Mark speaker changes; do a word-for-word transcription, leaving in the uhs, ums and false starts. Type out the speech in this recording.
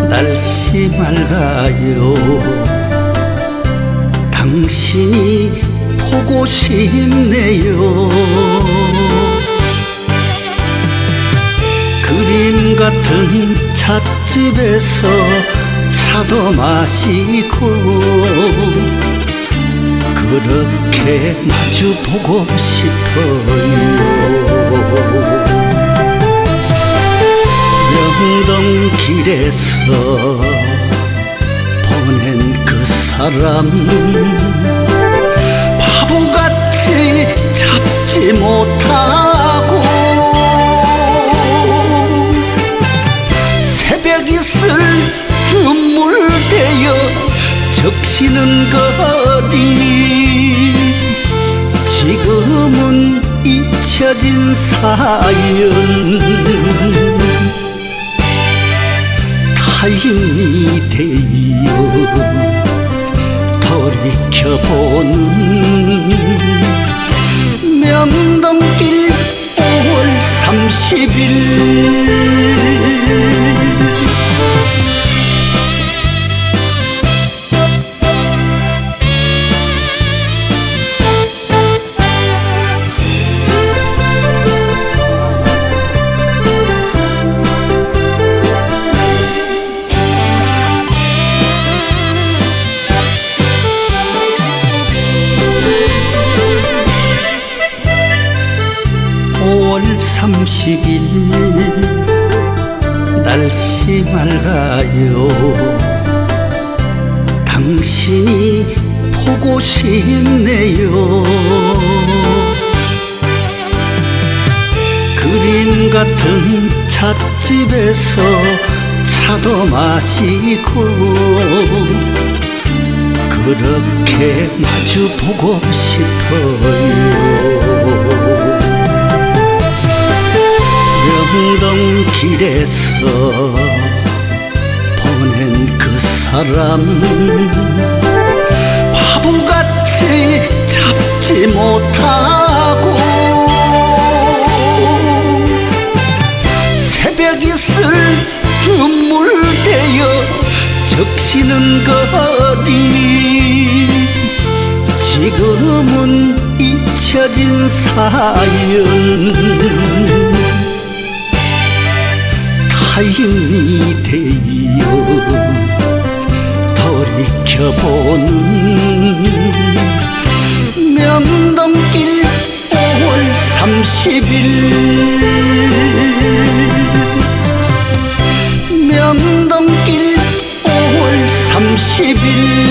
Speaker 1: 날씨 맑아요. 당신이 보고 싶네요. 그림 같은 찻집에서 차도 마시고 그렇게 마주보고 싶어요. 명동길에서 보낸 그 사람 바보같이 잡지 못하고 새벽 이슬 눈물대어 적시는 거리 지금은 잊혀진 사연 타인이 되어 돌이켜보는 명동길 오월 삼십일 오월 삼십일 날씨 맑아요. 당신이 보고 싶네요. 그림 같은 찻집에서 차도 마시고 그렇게 마주보고 싶어요. 명동길에서 보낸 그 사람 바보같이 잡지 못하고 새벽 이슬 눈물대어 적시는 거리 지금은 잊혀진 사연 타인이 되어 돌이켜보는 명동길 오월 삼십일 명동길 오월 삼십일